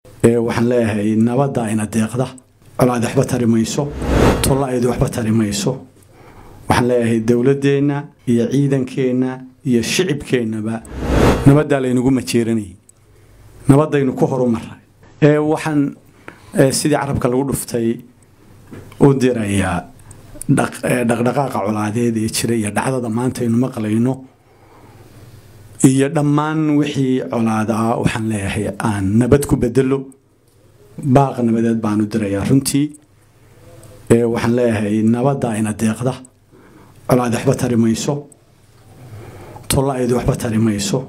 waxaan leeyahay nabadda ina deeqda colaad waxba tari mayso tollaydu waxba tari mayso waxaan leeyahay dawladdeena iyo ciidankeena iyo shicibkeenaba nabadda la inagu majeeranay nabadaynu ku horumaray waxaan sidii carabka lagu dhuftay u diraya dhaqdhaqaaqa colaadeed ee jira iyo dhacdada maanta aynu maqlayno iyo dhammaan wixii colaad ah waxaan leeyahay aan nabad ku bedelo baaq nabadeed baan u dirayaa runtii waxaan leeyahay nabadda ina deeqda colaad waxba tari mayso tollaydu waxba tari mayso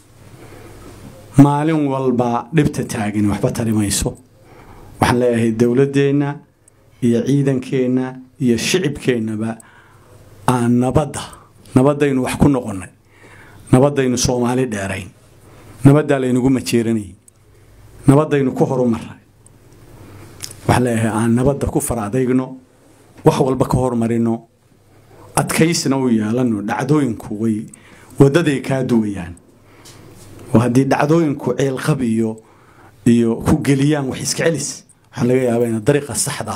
maalin walba dhibta taagan waxba tari mayso waxaan leeyahay dawladdeena iyo ciidankeena iyo shicibkeenaba aan nabadaynu wax ku noqonay nabadaynu Soomaali dheerayn nabadda la inagu majeeranay nabadaynu ku horumaray waxaan leeyahay aan nabadda ku faraadayno wax walba ka horumarino adkaysna u yeelano dhacdooyinku way wadaday ka duwayaan وهذه دعوين كعيل خبيو كجليان وحس كعلس حلاقي بين الطريقة الصحة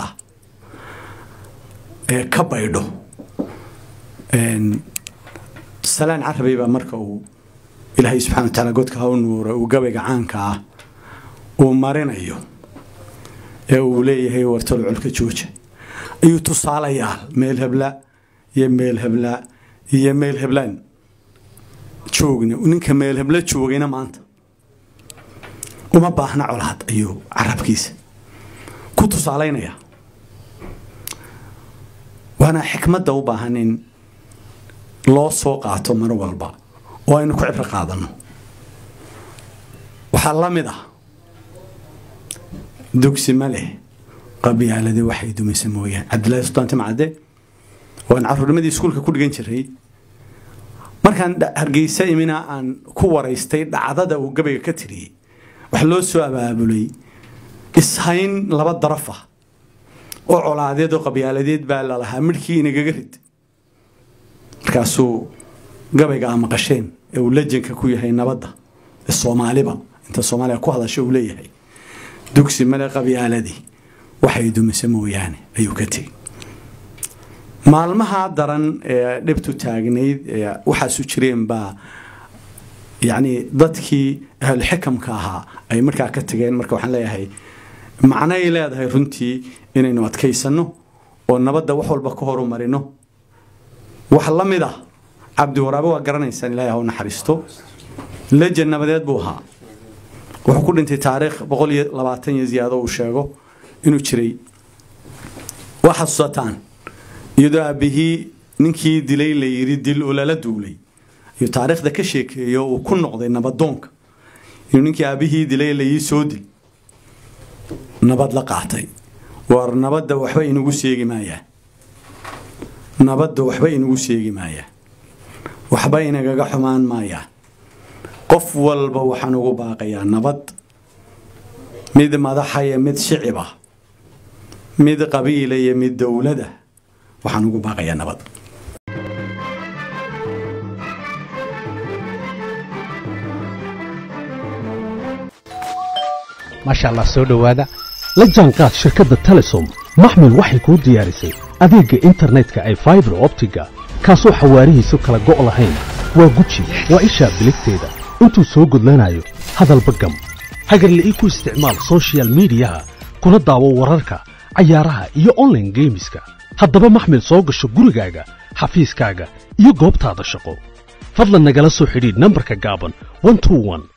كبيرو سلام عربي بمركو إلهي سبحانه وتعالى قد كهون وجابك عنك ومارين أيو وليه هي ورتلع الكجوج أيو تصال يال ميل هبلا يميل هبلا يميل هبلان شوقنا ونك ميل هبلا شوقنا ما أنت وما باحنا على أيو عرب كيس كنت صالين يا وأنا حكمة دوبهنين loo soo qaato mar walba oo aynu ku cibra qaadano waxa la mid ah dugsi male qabyaalada waxay dumisay mooyaan Cabdullaahi Sultaan Timcade waan carruurnimadii iskuulka ku dhigan jiray markaan Hargeysa imina aan ku wareystay dhacdada uu gabayga ka tiriyay wax loo soo abaabulay ishayn laba daraf ah oo colaadeed oo qabyaaladeed baa la lahaa midkii inaga rid markaasuu gabayga ama qasheen ee uu lejanka ku yahay nabadda Soomaaliba inta Soomaaliya ku hadasho uu leeyahay dugsi male qabyaaladii waxay dumisay mooyaan ayuu ka tagay maalmaha daran ee dhibtu taagneed waxa soo jireen baa yani dadkii ahl xikmka ahaa ay markaa ka tageen marka waxaan leeyahay macna ay leedahay runtii inaynu adkaysano oo nabadda wax walba ka horumarino wax la mid ah Cabdi Waraabe waa garanaysan Ilaahay ha u naxariisto lejan nabadeed buu ahaa wuxuu ku dhintay taariikh 120 iyo ziyaado uu sheego inuu jiray waxa xasuutaan iyadoo aabihii ninkii dilay la yiri dil oo la duulay iyo taariikhda ka sheekeeyo uu ku noqday nabadoonka inuu ninkii aabihii dilay la yiri soo dil nabad la qaatay war nabadda waxba inagu sheegi maayaan nabadda waxba inagu sheegi maayaan waxba inaga xumaan maayaan qof walba waxaan ugu baaqayaa nabad mid madaxaya mid shicib mid qabiile iyo mid dawladda waxaan ugu baaqayaa nabad ما شاء الله سو دhowaada la jaanqaad shirkadda Telesom maxmil waxay ku diyaarisay adeega internetka ay fiber optiga kaasoo xawaarihiisu kala go' lahayn waa guji waa isha biligteeda intuu soo gudlanayo hadalba gam hagarlii ku isticmaal social media kuna daawo wararka ciyaaraha iyo online gameska haddaba maxmil soo gasho gurigaaga xafiiskaaga iyo goobtaada shaqo fadlan nagala soo xidhiidh nambarka gaaban 121